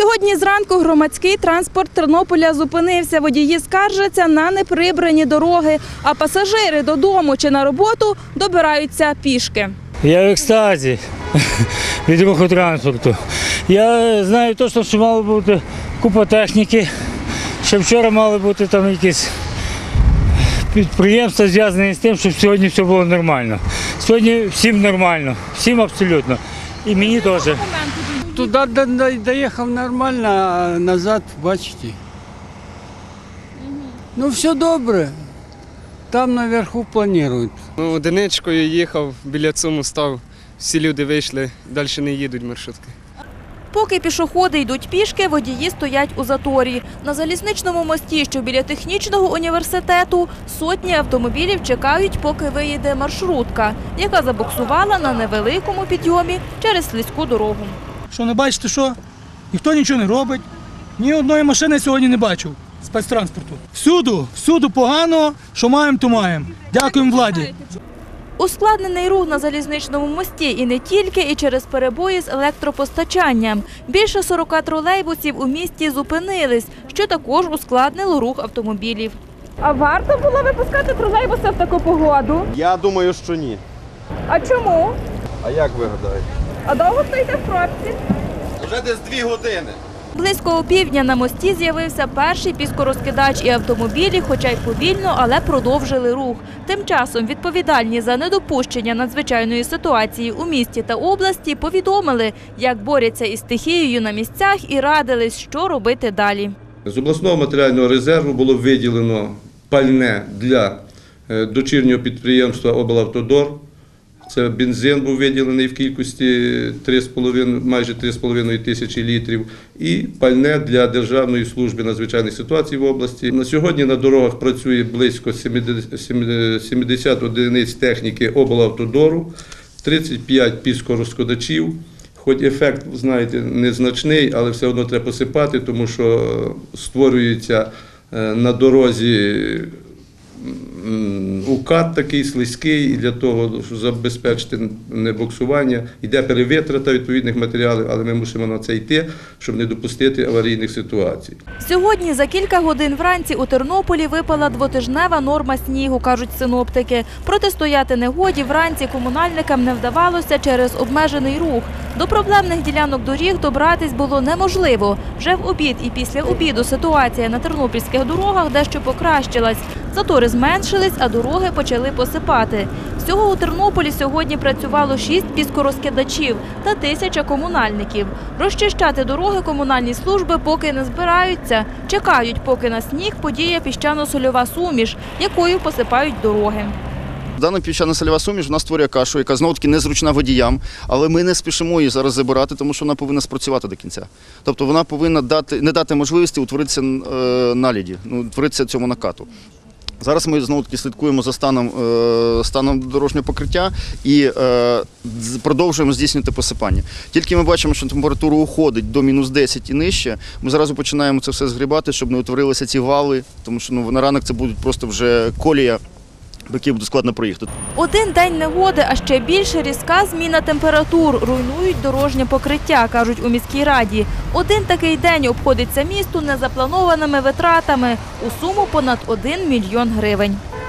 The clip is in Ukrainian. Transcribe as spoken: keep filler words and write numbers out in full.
Сьогодні зранку громадський транспорт Тернополя зупинився. Водії скаржаться на неприбрані дороги, а пасажири додому чи на роботу добираються пішки. Я в екстазі від руху транспорту. Я знаю точно, що мало бути купа техніки. Ще вчора мали бути там якісь підприємства, зв'язані з тим, щоб сьогодні все було нормально. Сьогодні всім нормально, всім абсолютно. І мені теж. Туди доїхав нормально, а назад, бачите. Ну все добре. Там наверху планують. Ну, одиничкою їхав, біля цьому став, всі люди вийшли, далі не їдуть маршрутки. Поки пішоходи йдуть пішки, водії стоять у заторі. На залізничному мості, що біля технічного університету, сотні автомобілів чекають, поки виїде маршрутка, яка забуксувала на невеликому підйомі через слизьку дорогу. Що не бачите, що? Ніхто нічого не робить. Ні одної машини сьогодні не бачив спецтранспорту. Всюду, всюду погано, що маємо, то маємо. Дякуємо владі. Ускладнений рух на залізничному мості і не тільки, і через перебої з електропостачанням. Більше сорока тролейбусів у місті зупинились, що також ускладнило рух автомобілів. А варто було випускати тролейбуси в таку погоду? Я думаю, що ні. А чому? А як ви гадаєте? А довго стоїте в пробці? Вже десь дві години. Близько опівдня на мості з'явився перший піскорозкидач, і автомобілі, хоча й повільно, але продовжили рух. Тим часом відповідальні за недопущення надзвичайної ситуації у місті та області повідомили, як борються із стихією на місцях і радились, що робити далі. З обласного матеріального резерву було виділено пальне для дочірнього підприємства «Облавтодор». Це бензин був виділений в кількості три з половиною, майже три з половиною тисячі літрів і пальне для Державної служби надзвичайних ситуацій в області. На сьогодні на дорогах працює близько сімдесят одиниць техніки «Облавтодору», тридцять п'ять піскорозкидачів. Хоч ефект, знаєте, незначний, але все одно треба посипати, тому що створюється на дорозі укат такий слизький, і для того, щоб забезпечити небуксування, йде перевитрата відповідних матеріалів, але ми мусимо на це йти, щоб не допустити аварійних ситуацій. Сьогодні за кілька годин вранці у Тернополі випала двотижнева норма снігу, кажуть синоптики. Протистояти негоді вранці комунальникам не вдавалося через обмежений рух. До проблемних ділянок доріг добратись було неможливо. Вже в обід і після обіду ситуація на тернопільських дорогах дещо покращилась. Затори зменшились, а дороги почали посипати. Всього у Тернополі сьогодні працювало шість піскорозкидачів та тисяча комунальників. Розчищати дороги комунальні служби поки не збираються. Чекають, поки на сніг подіє піщано-сольова суміш, якою посипають дороги. Дана піщано-сольова суміш вона створює кашу, яка знову-таки незручна водіям, але ми не спішимо її зараз забирати, тому що вона повинна спрацювати до кінця. Тобто вона повинна дати, не дати можливості утворитися е, наліді, ну, утворитися цьому накату. Зараз ми знову-таки слідкуємо за станом, е, станом дорожнього покриття і е, продовжуємо здійснювати посипання. Тільки ми бачимо, що температура уходить до мінус десять і нижче, ми зразу починаємо це все згрібати, щоб не утворилися ці вали, тому що ну, на ранок це буде просто вже колія, по якій буде складно проїхати. Один день негоди, а ще більше різка зміна температур руйнують дорожнє покриття, кажуть у міській раді. Один такий день обходиться місту незапланованими витратами у суму понад один мільйон гривень.